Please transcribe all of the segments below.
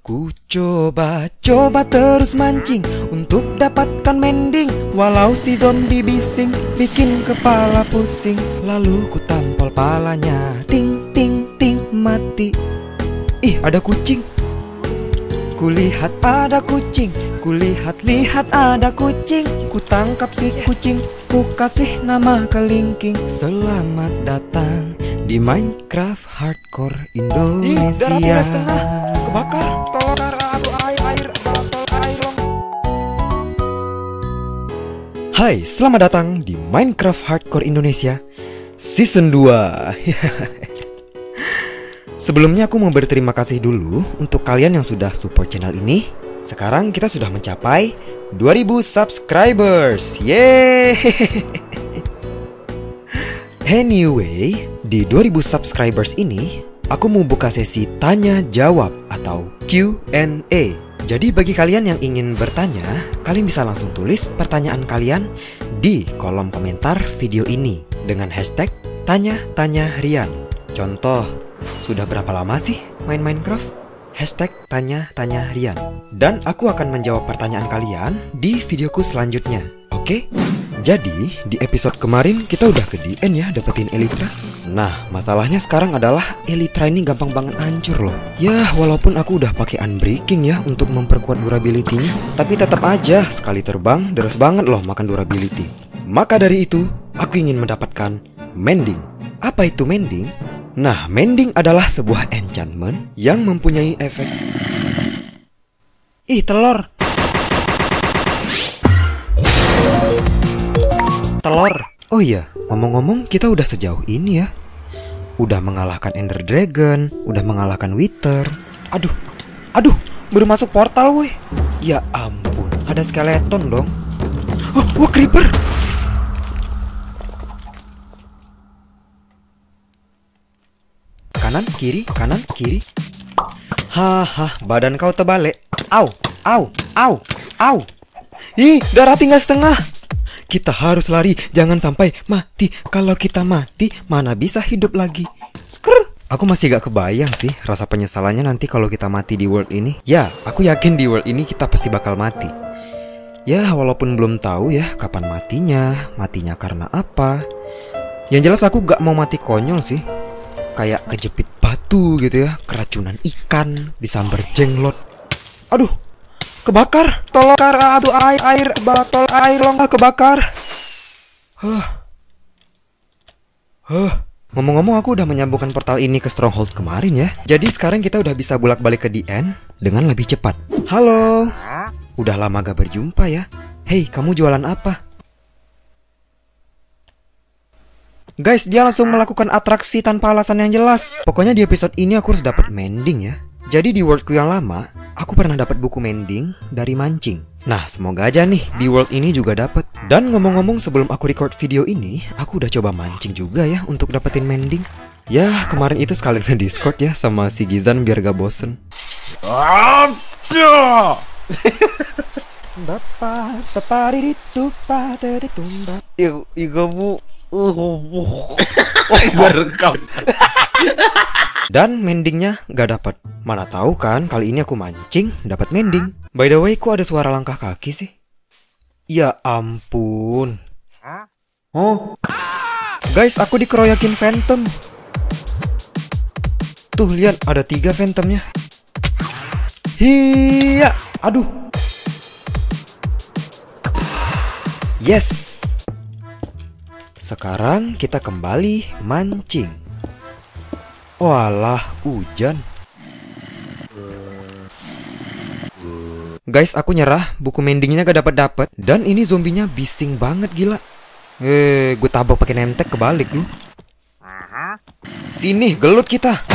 Ku coba terus mancing untuk dapatkan mending, walau si zombie bising bikin kepala pusing. Lalu ku tampol palanya, ting ting ting mati. Ih, ada kucing. Kulihat ada kucing, kulihat ada kucing. Ku tangkap si kucing, ku kasih nama kelingking. Selamat datang di Minecraft Hardcore Indonesia. Ih, darah 3 setengah, kebakar. Tolong aduh air long. Hai, selamat datang di Minecraft Hardcore Indonesia Season 2. Sebelumnya aku mau berterima kasih dulu untuk kalian yang sudah support channel ini. Sekarang kita sudah mencapai 2000 subscribers. Yeay. Anyway, di 2000 subscribers ini aku mau buka sesi tanya jawab atau Q&A. Jadi bagi kalian yang ingin bertanya, kalian bisa langsung tulis pertanyaan kalian di kolom komentar video ini dengan hashtag tanya Rian. Contoh, sudah berapa lama sih main Minecraft? Hashtag tanya Rian. Dan aku akan menjawab pertanyaan kalian di videoku selanjutnya. Oke? Jadi di episode kemarin kita udah ke DN ya dapetin Elytra. Nah masalahnya sekarang adalah Elytra ini gampang banget hancur loh. Ya walaupun aku udah pakai unbreaking ya untuk memperkuat durability-nya, tapi tetap aja sekali terbang deres banget loh makan durability. Maka dari itu aku ingin mendapatkan mending. Apa itu mending? Nah, mending adalah sebuah enchantment yang mempunyai efek. Ih, telur. Oh iya, ngomong-ngomong kita udah sejauh ini ya. Udah mengalahkan Ender Dragon, udah mengalahkan Wither. Aduh, baru masuk portal woi. Ya ampun, ada skeleton dong. Wah, creeper. Kanan, kiri. Haha, badan kau terbalik. Au. Ih, darah 3 setengah. Kita harus lari, jangan sampai mati. Kalau kita mati, mana bisa hidup lagi. Skrr. Aku masih gak kebayang sih rasa penyesalannya nanti kalau kita mati di world ini. Ya, aku yakin di world ini kita pasti bakal mati. Ya, walaupun belum tahu ya kapan matinya karena apa. Yang jelas aku gak mau mati konyol sih. Kayak kejepit batu gitu ya, keracunan ikan, disambar jenglot. Aduh, kebakar. Tolong aduh air botol air long kebakar. Ngomong-ngomong aku udah menyambungkan portal ini ke Stronghold kemarin ya. Jadi sekarang kita udah bisa bolak-balik ke DN dengan lebih cepat. Halo. Udah lama gak berjumpa ya. Hei, kamu jualan apa? Guys, dia langsung melakukan atraksi tanpa alasan yang jelas. Pokoknya di episode ini aku harus dapat mending ya. Jadi di worldku yang lama, aku pernah dapat buku mending dari mancing. Nah, semoga aja nih di world ini juga dapat. Dan ngomong-ngomong sebelum aku record video ini, aku udah coba mancing juga ya untuk dapetin mending. Ya, kemarin itu sekalian nge-Discord ya sama si Gizan biar gak bosen. Dan mendingnya gak dapat. Mana tahu kan kali ini aku mancing dapat mending. By the way, kok ada suara langkah kaki sih? Ya ampun. Oh, guys, aku dikeroyokin phantom. Tuh lihat ada 3 phantomnya. Hiya, aduh. Yes. Sekarang kita kembali mancing. Walah, hujan. Guys, aku nyerah. Buku mendingnya gak dapet. Dan ini zombinya bising banget gila. Gue tabok pakai nemtek kebalik lu. Sini, gelut kita.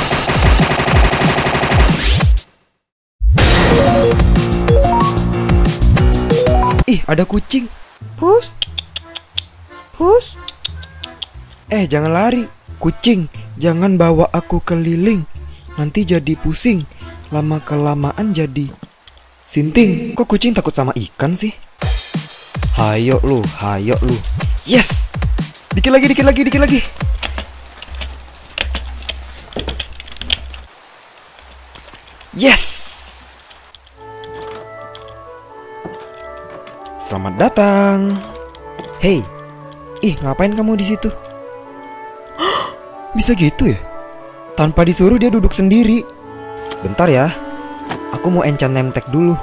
Ih, ada kucing. Push. Jangan lari. Kucing, jangan bawa aku keliling. Nanti jadi pusing. Lama-kelamaan jadi sinting. Kok kucing takut sama ikan sih? Hayo lu. Yes. Dikit lagi. Yes. Selamat datang. Hey, ngapain kamu di situ? Bisa gitu ya? Tanpa disuruh dia duduk sendiri. Bentar ya, aku mau enchant name tag dulu.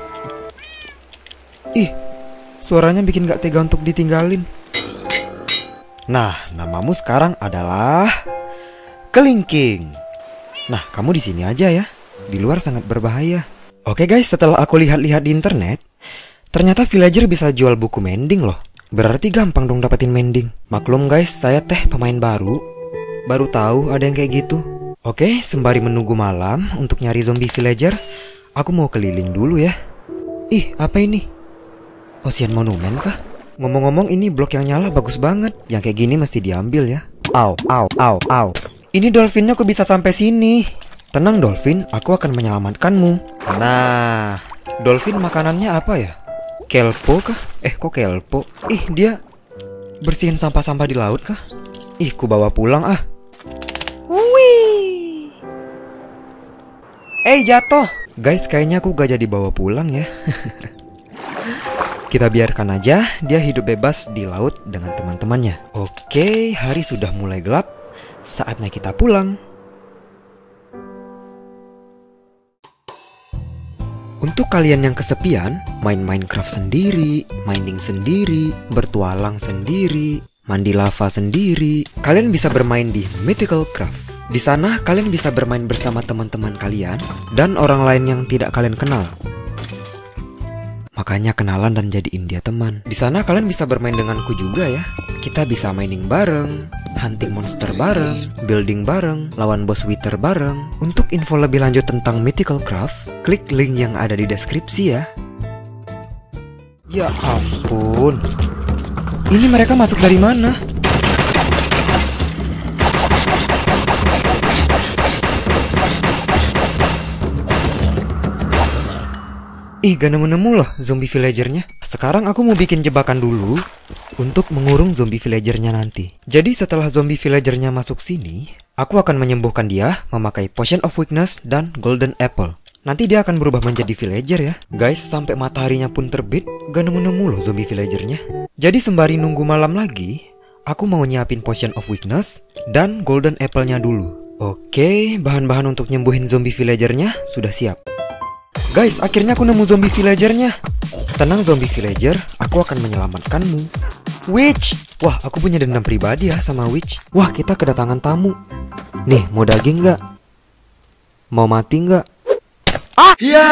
Suaranya bikin gak tega untuk ditinggalin. Nah, namamu sekarang adalah Kelingking. Nah, kamu di sini aja ya. Di luar sangat berbahaya. Oke guys, setelah aku lihat-lihat di internet, ternyata villager bisa jual buku mending loh. Berarti gampang dong dapetin mending. Maklum guys, saya pemain baru. Baru tahu ada yang kayak gitu. Oke, sembari menunggu malam untuk nyari zombie villager, aku mau keliling dulu ya. Apa ini? Ocean Monument kah? Ngomong-ngomong, ini blok yang nyala bagus banget. Yang kayak gini mesti diambil ya. Au. Ini dolphinnya kok bisa sampai sini? Tenang dolphin, aku akan menyelamatkanmu. Nah, dolphin makanannya apa ya? Kelpo kah? Kok kelpo? Dia bersihin sampah-sampah di laut kah? Ku bawa pulang ah. Wih. Jatuh. Guys, kayaknya aku gak jadi bawa pulang ya. Kita biarkan aja dia hidup bebas di laut dengan teman-temannya. Oke, hari sudah mulai gelap. Saatnya kita pulang. Untuk kalian yang kesepian, main Minecraft sendiri, mining sendiri, bertualang sendiri, mandi lava sendiri, kalian bisa bermain di Mythical Craft. Di sana kalian bisa bermain bersama teman-teman kalian dan orang lain yang tidak kalian kenal. Makanya kenalan dan jadiin dia teman. Di sana kalian bisa bermain denganku juga ya. Kita bisa mining bareng, hunting monster bareng, building bareng, lawan boss wither bareng. Untuk info lebih lanjut tentang Mythical Craft, klik link yang ada di deskripsi ya. Ya ampun. Ini mereka masuk dari mana? Gak nemu-nemu loh zombie villagernya. Sekarang aku mau bikin jebakan dulu untuk mengurung zombie villagernya nanti. Jadi setelah zombie villagernya masuk sini, aku akan menyembuhkan dia memakai Potion of Weakness dan Golden Apple. Nanti dia akan berubah menjadi villager ya. Guys, sampai mataharinya pun terbit, gak nemu-nemu loh zombie villagernya. Jadi sembari nunggu malam lagi, aku mau nyiapin Potion of Weakness dan Golden Apple-nya dulu. Oke, bahan-bahan untuk nyembuhin zombie villagernya sudah siap. Guys, akhirnya aku nemu zombie villagernya. Tenang zombie villager, aku akan menyelamatkanmu. Witch! Wah, aku punya dendam pribadi ya sama Witch. Wah, kita kedatangan tamu. Nih, mau daging nggak? Mau mati nggak? Ya!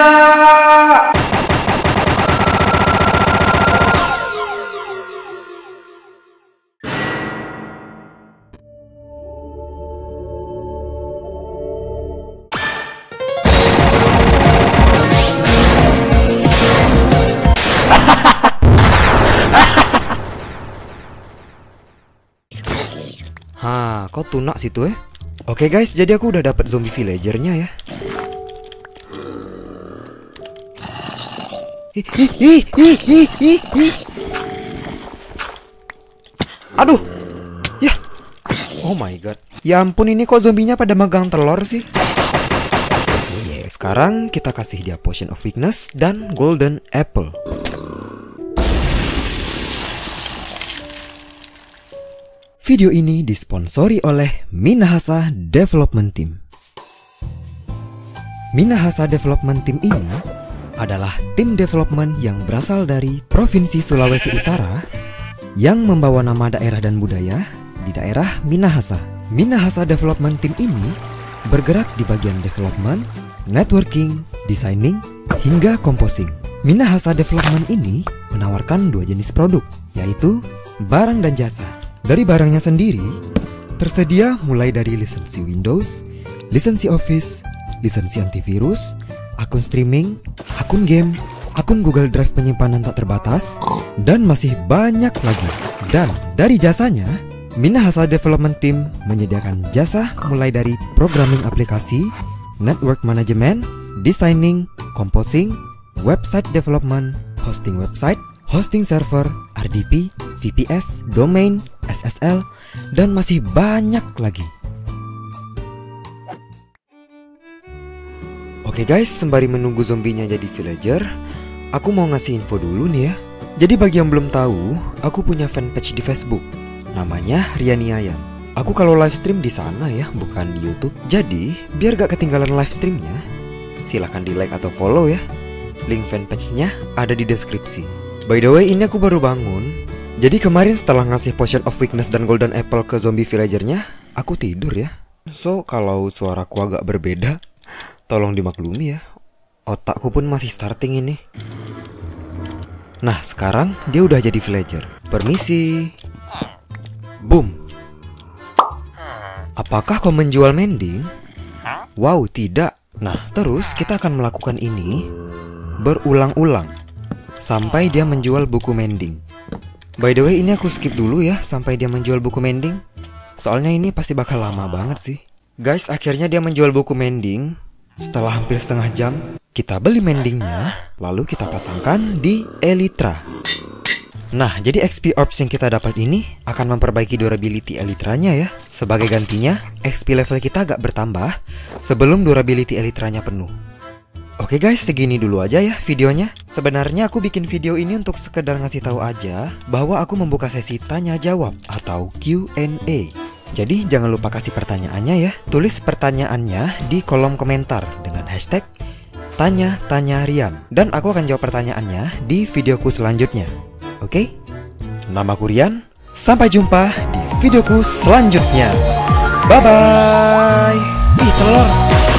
Kok tunak situ ya? Oke guys, jadi aku udah dapet zombie villagernya ya. Aduh. Ya. Oh my god. Ya ampun, ini kok zombinya pada megang telur sih? Sekarang kita kasih dia Potion of Weakness dan Golden Apple. Video ini disponsori oleh Minahasa Development Team. Minahasa Development Team ini adalah tim development yang berasal dari Provinsi Sulawesi Utara yang membawa nama daerah dan budaya di daerah Minahasa. Minahasa Development Team ini bergerak di bagian development, networking, designing, hingga composing. Minahasa Development ini menawarkan dua jenis produk, yaitu barang dan jasa. Dari barangnya sendiri, tersedia mulai dari lisensi Windows, lisensi Office, lisensi antivirus, akun streaming, akun game, akun Google Drive penyimpanan tak terbatas, dan masih banyak lagi. Dan dari jasanya, Minahasa Development Team menyediakan jasa mulai dari programming aplikasi, network management, designing, composing, website development, hosting website, hosting server, RDP, VPS, domain, SSL, dan masih banyak lagi. Oke guys, sembari menunggu zombinya jadi villager, aku mau ngasih info dulu nih ya. Jadi bagi yang belum tahu, aku punya fanpage di Facebook. Namanya Rianiayan. Aku kalau live stream di sana ya, bukan di YouTube. Jadi, biar gak ketinggalan live streamnya, silahkan di like atau follow ya. Link fanpage-nya ada di deskripsi. By the way, ini aku baru bangun. Jadi kemarin setelah ngasih Potion of Weakness dan Golden Apple ke zombie villager-nya, aku tidur ya. So, kalau suaraku agak berbeda, tolong dimaklumi ya. Otakku pun masih starting ini. Nah, sekarang dia udah jadi villager. Permisi. Boom. Apakah kau menjual mending? Wow, tidak. Nah, terus kita akan melakukan ini berulang-ulang sampai dia menjual buku mending. By the way, ini aku skip dulu ya sampai dia menjual buku mending. Soalnya ini pasti bakal lama banget sih. Guys, akhirnya dia menjual buku mending. Setelah hampir setengah jam, kita beli mendingnya, lalu kita pasangkan di Elytra. Nah, jadi XP Orbs yang kita dapat ini akan memperbaiki durability Elytranya ya. Sebagai gantinya, XP level kita agak bertambah sebelum durability Elytranya penuh. Oke guys, segini dulu aja ya videonya. Sebenarnya aku bikin video ini untuk sekedar ngasih tahu aja bahwa aku membuka sesi tanya jawab atau Q&A. Jadi jangan lupa kasih pertanyaannya ya. Tulis pertanyaannya di kolom komentar dengan hashtag Tanya Rian. Dan aku akan jawab pertanyaannya di videoku selanjutnya. Oke? Namaku Rian. Sampai jumpa di videoku selanjutnya. Bye-bye. Ih, telur.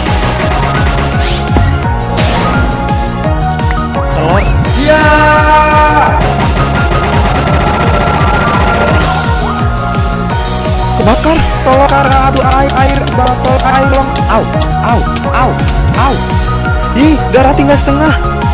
Telur. Ya. Kebakar. Tolong, aduh, air, botol air long. Au. Ih, darah tinggal setengah.